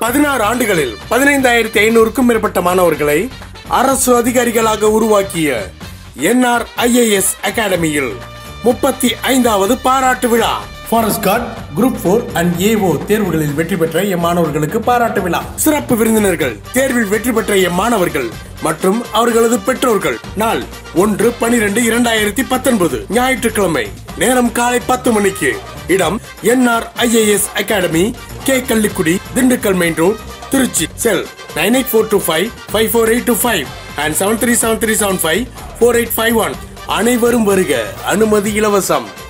16 ஆண்டுகளில் 15,500க்கும் மேற்பட்ட மாணவர்களை அரசு அதிகாரிகளாக உருவாக்கிய NRIAS அகாடமியில் 35வது பாராட்டு விழா. Forest guard, group 4 and AO தேர்வுகளில் வெற்றி பெற்ற எம்மாணவர்களுக்கு பாராட்டு விழா. சிறப்பு விருந்தினர்கள், தேர்வில் வெற்றி பெற்ற எம்மாணவர்கள் மற்றும் அவர்களது பெற்றோர்கள். நாள் 1/12/2019 ஞாயிற்றுக்கிழமை. நேரம் காலை 10 மணிக்கு. இடம் NRIAS academy, K Kallikudi, Dindigul main road, Trichy. Cell 9842554825 and 7373754851. அனைவரும் வருக. அனுமதி இலவசம்.